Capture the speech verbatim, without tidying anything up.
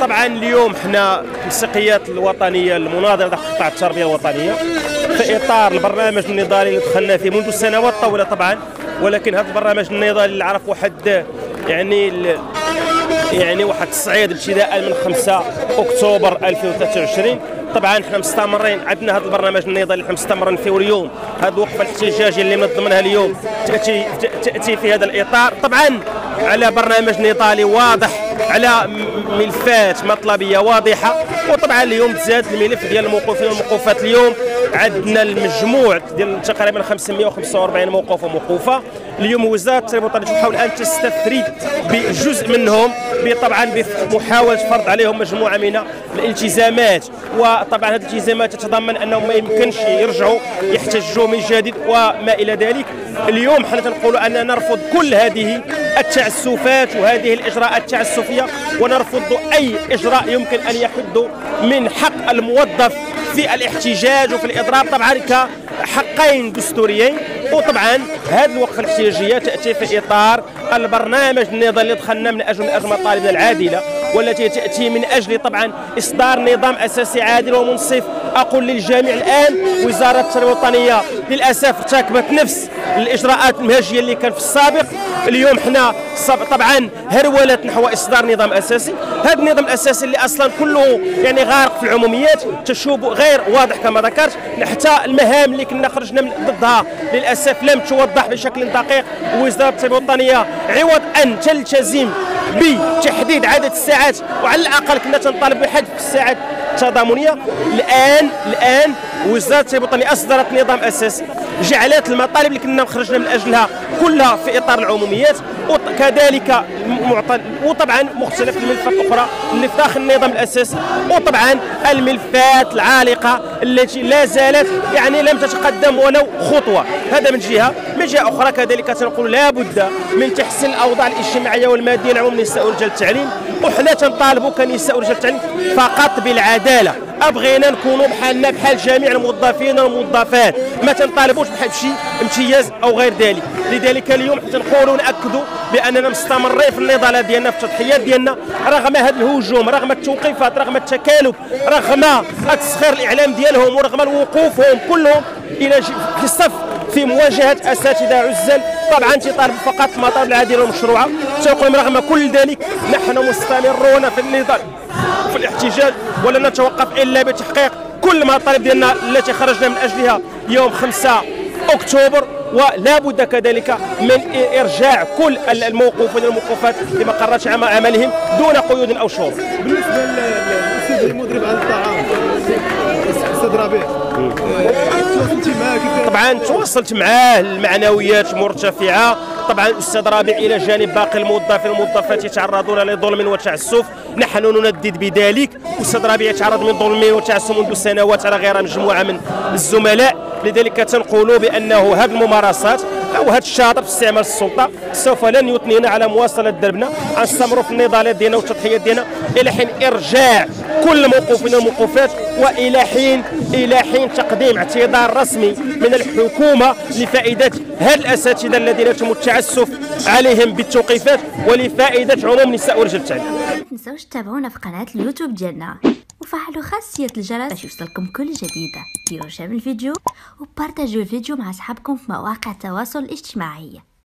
طبعا اليوم حنا التنسيقيات الوطنيه المناضله داخل قطاع التربيه الوطنيه في اطار البرنامج النضالي اللي دخلنا فيه منذ سنوات طويله طبعا، ولكن هذا البرنامج النضالي اللي عرف واحد يعني يعني واحد التصعيد ابتداء من خمسة اكتوبر ألفين وثلاثة وعشرين. طبعا احنا مستمرين، عندنا هذا البرنامج النضالي اللي احنا مستمرين فيه اليوم. هذه الوقفه الاحتجاجيه اللي منظمينها اليوم تاتي تاتي في هذا الاطار، طبعا على برنامج نضالي واضح، على ملفات مطلبيه واضحه. وطبعا اليوم تزاد الملف ديال الموقوفين والموقوفات. اليوم عندنا المجموع ديال تقريبا خمسمائة وخمسة وأربعين موقوف وموقوفه. اليوم وزاره التربيه الوطنيه تحاول ان تستفرد بجزء منهم طبعا بمحاوله فرض عليهم مجموعه من الالتزامات، وطبعا هذه الالتزامات تتضمن انهم ما يمكنش يرجعوا يحتجوا من جديد وما الى ذلك. اليوم حنا تنقولوا اننا نرفض كل هذه التعسفات وهذه الاجراءات التعسفيه، ونرفض اي اجراء يمكن ان يحد من حق الموظف في الاحتجاج وفي الاضراب طبعا كحقين دستوريين. وطبعا هذه الوقفه الاحتجاجيه تاتي في اطار البرنامج النضالي اللي دخلنا من اجل من اجل مطالبنا العادله، والتي تاتي من اجل طبعا اصدار نظام اساسي عادل ومنصف. اقول للجميع الان وزاره التربيه الوطنيه للاسف ارتكبت نفس الاجراءات المهجيه اللي كان في السابق. اليوم حنا طبعا هرولت نحو اصدار نظام اساسي. هذا النظام الاساسي اللي اصلا كله يعني غارق في العموميات، تشوب غير واضح كما ذكرت. حتى المهام اللي كنا خرجنا من ضدها للاسف لم توضح بشكل دقيق. وزاره التربيه الوطنيه عوض ان تلتزم بتحديد عدد الساعات، وعلى الاقل كنا تنطالب بحذف الساعات التضامنيه، الان الان وزاره التربيه الوطنيه اصدرت نظام اساسي، جعلت المطالب اللي كنا خرجنا من اجلها كلها في اطار العموميات، وكذلك معطل وطبعا مختلف الملفات الاخرى اللي في داخل النظام الاساسي، وطبعا الملفات العالقه التي لا زالت يعني لم تتقدم ولو خطوه. هذا من جهه. من جهه اخرى كذلك تنقول لا بد من تحسين الاوضاع الاجتماعيه والماديه لعموم النساء ورجال التعليم، وحنا تنطالبوا كنساء ورجال التعليم فقط بالعداله. ابغينا نكونوا بحالنا بحال جميع الموظفين والموظفات، ما تنطالبوش بحال شي امتياز او غير ذلك. لذلك اليوم تنقولوا وناكدوا باننا مستمرين في النضالات ديالنا، في التضحيات ديالنا، رغم هذا الهجوم، رغم التوقيفات، رغم التكالب، رغم التسخير الاعلام ديالهم، ورغم وقوفهم كلهم الى في الصف في مواجهه اساتذه عزل طبعا تطالب فقط المطالب العادله والمشروعه. تنقول رغم كل ذلك نحن مستمرون في النضال وفي الاحتجاج، ولن نتوقف الا بتحقيق كل المطالب ديالنا التي خرجنا من اجلها يوم خمسة اكتوبر. ولا بد كذلك من ارجاع كل الموقوفين والموقوفات لمقرات عملهم دون قيود او شروط. بالنسبه للاستاذ المدرب على الطعام استاذ ربيع، تواصلتي معاه؟ طبعا تواصلت معاه، المعنويات مرتفعه. طبعا الاستاذ ربيع الى جانب باقي الموظفين والموظفات يتعرضون لظلم وتعسف، نحن نندد بذلك. الاستاذ ربيع يتعرض من ظلم وتعسف منذ سنوات على غير مجموعه من الزملاء. لذلك تنقول بانه هذه الممارسات او هذا الشاطر في استعمال السلطه سوف لن يثنينا على مواصله دربنا. غنستمروا في النضالات ديالنا والتضحيات ديالنا الى حين ارجاع كل الموقوفين والموقوفات، والى حين الى حين تقديم اعتذار رسمي من الحكومه لفائده هاد الاساتذه الذين يتم التعسف عليهم بالتوقيفات ولفائده عموم نساء ورجال التعليم. ما تنساوش تتابعونا في قناه اليوتيوب ديالنا وفعلوا خاصيه الجرس باش يوصلكم كل جديده. ديروا شير الفيديو وبارطاجيو الفيديو مع اصحابكم في مواقع التواصل الاجتماعي.